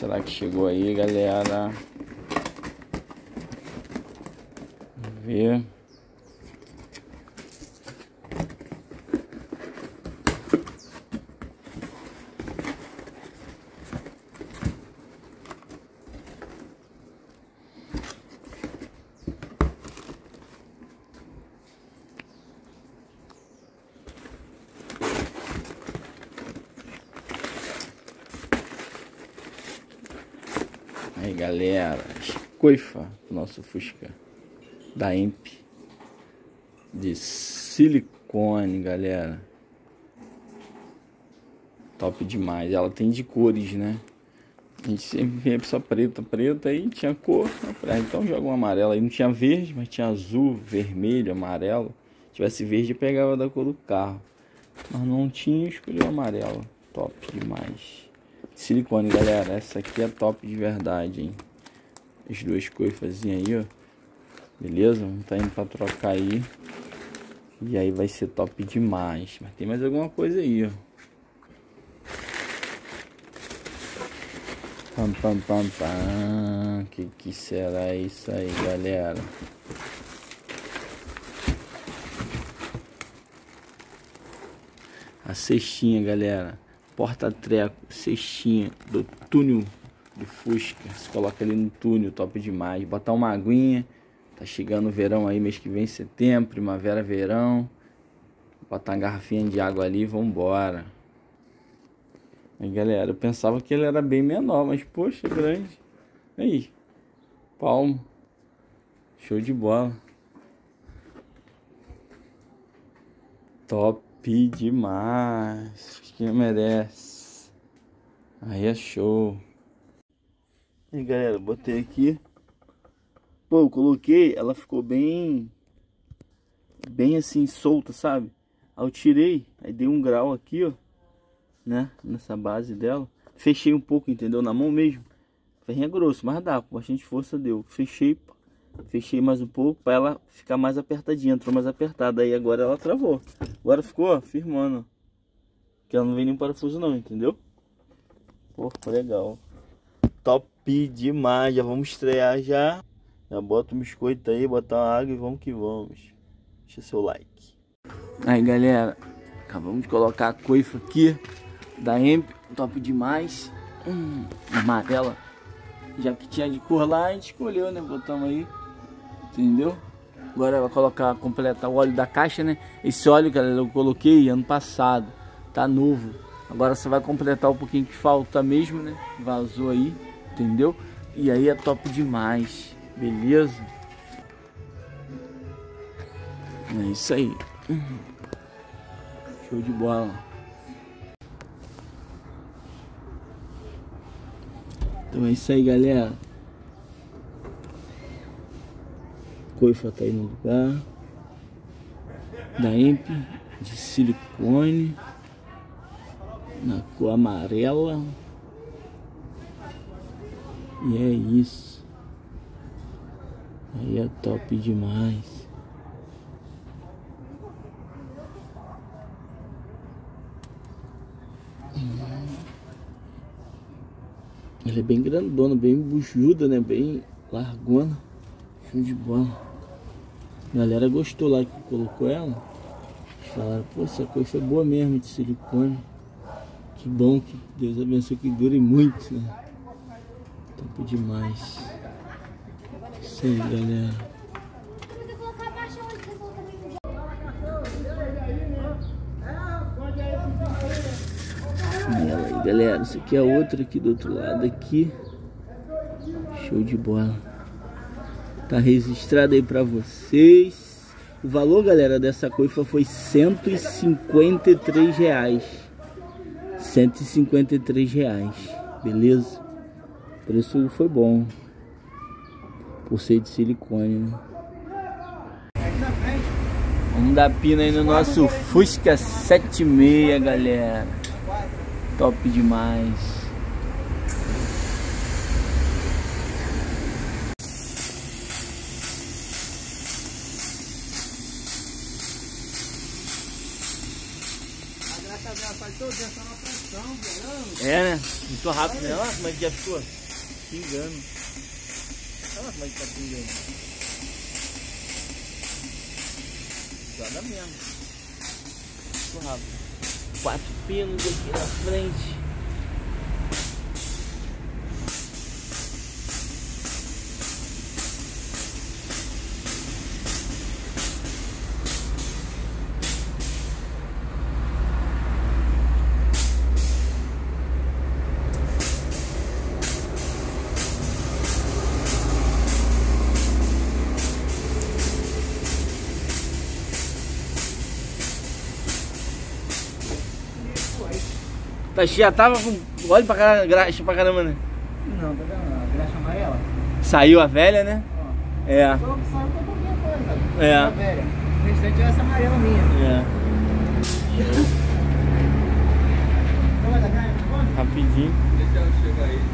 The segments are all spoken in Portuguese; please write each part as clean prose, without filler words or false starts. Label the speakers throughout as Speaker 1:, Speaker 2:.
Speaker 1: será que chegou aí, galera? Vamos ver. Aí, galera, coifa do nosso Fusca da EMP de silicone, galera. Top demais. Ela tem de cores, né? A gente sempre vê só preta, aí tinha cor. Então joga um amarelo. Aí não tinha verde, mas tinha azul, vermelho, amarelo. Se tivesse verde, eu pegava da cor do carro. Mas não tinha, escolhi o amarelo. Top demais. Silicone, galera, essa aqui é top de verdade, hein? As duas coifazinhas aí, ó. Beleza? Vamos tá indo pra trocar aí. E aí vai ser top demais. Mas tem mais alguma coisa aí, ó. Pam, pam, pam, pam. Que será isso aí, galera? A cestinha, galera. Porta-treco, cestinha do túnel do Fusca. Se coloca ali no túnel, top demais. Botar uma aguinha. Tá chegando o verão aí, mês que vem, setembro, primavera, verão. Botar uma garrafinha de água ali e vambora. Aí, galera, eu pensava que ele era bem menor, mas poxa, grande. Aí, palmo. Show de bola. Top demais. Que merece. Aí é show. E galera, botei aqui. Pô, eu coloquei, ela ficou bem assim, solta, sabe? Aí eu tirei, aí dei um grau aqui, ó, né? Nessa base dela. Fechei um pouco, entendeu? Na mão mesmo. Ferrinho é grosso, mas dá, com bastante força deu. Fechei mais um pouco pra ela ficar mais apertadinha. Entrou mais apertada, aí agora ela travou. Agora ficou, ó, firmando, ó. Que ela não vem nenhum parafuso não, entendeu? Pô, ficou legal. Top demais, já vamos estrear já. Já bota um biscoito aí, botar uma água e vamos que vamos. Deixa seu like. Aí, galera, acabamos de colocar a coifa aqui da EMP, top demais. Amarela, já que tinha de cor lá, a gente escolheu, né? Botamos aí, entendeu? Agora vai colocar, completar o óleo da caixa, né? Esse óleo, galera, eu coloquei ano passado, tá novo. Agora você vai completar um pouquinho que falta mesmo, né? Vazou aí, entendeu? E aí é top demais, beleza? É isso aí. Show de bola. Então é isso aí, galera. Coifa tá aí no lugar. Da EMP de silicone. Na cor amarela. E é isso. Aí é top demais. Ela é bem grandona, bem buchuda, né? Bem largona. Show de bola. A galera gostou lá que colocou ela. Eles falaram, pô, essa coisa é boa mesmo de silicone. Que bom, que Deus abençoe que dure muito, né? Top demais. Isso aí, galera. Ela aí, galera. Isso aqui é outra aqui do outro lado aqui. Show de bola. Tá registrado aí pra vocês. O valor, galera, dessa coifa foi R$153. R$153. Beleza? O preço foi bom. Por ser de silicone, né? Vamos dar pina aí no nosso Fusca 76, galera. Top demais.
Speaker 2: A graxa dela faz toda essa na frente.
Speaker 1: É, né? Muito rápido, né? Olha como é que já ficou. Pingando. Olha como é que tá pingando. Joga mesmo. Muito rápido. 4 pinos aqui na frente. Tá, já tava com óleo pra caramba, graxa pra caramba, né?
Speaker 2: Não, tá vendo? A graxa amarela.
Speaker 1: Saiu a velha, né?
Speaker 2: Ó.
Speaker 1: É.
Speaker 2: Só saiu com pouquinha coisa.
Speaker 1: É.
Speaker 2: A velha. O restante é essa amarela minha.
Speaker 1: É.
Speaker 2: Então vai dar carne, tá bom?
Speaker 1: Rapidinho.
Speaker 2: Deixa ela chegar aí.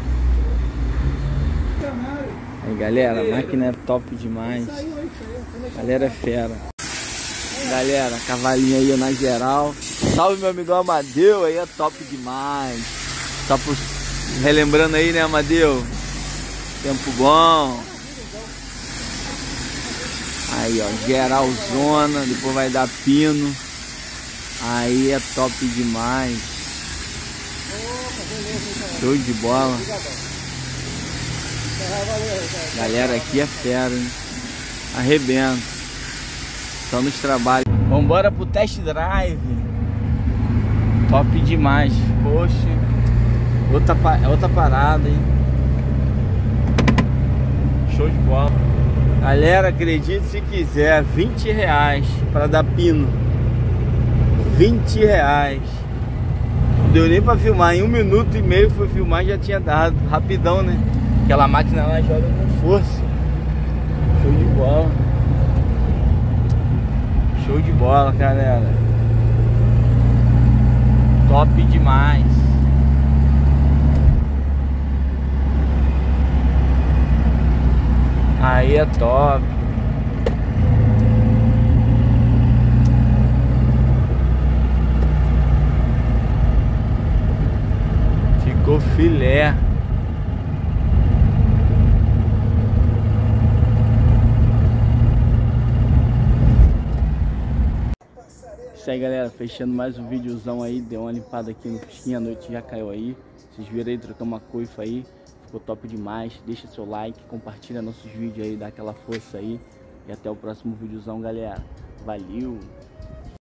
Speaker 1: Aí galera, a máquina é top demais.
Speaker 2: Saiu.
Speaker 1: Galera é fera. Galera, cavalinho aí na geral. Salve meu amigão Amadeu, aí é top demais. Só por... relembrando aí, né, Amadeu? Tempo bom. Aí, ó, geral zona, depois vai dar pino. Aí é top demais. Show de bola. Galera, aqui é fera, hein? Arrebenta. Só nos trabalhos. Vambora pro test drive. Top demais. Poxa, outra parada, hein? Show de bola. Galera, acredite se quiser, R$20 para dar pino. R$20. Não deu nem pra filmar. Em 1 minuto e meio fui filmar e já tinha dado. Rapidão, né? Aquela máquina lá joga com força. Show de bola. Show de bola, galera. Top demais. Aí é top. Ficou filé. Isso aí, galera, fechando mais um videozão aí. Deu uma limpada aqui no pisquinho, a noite já caiu aí. Vocês viram aí, trocamos uma coifa aí. Ficou top demais. Deixa seu like, compartilha nossos vídeos aí, dá aquela força aí. E até o próximo videozão, galera. Valeu!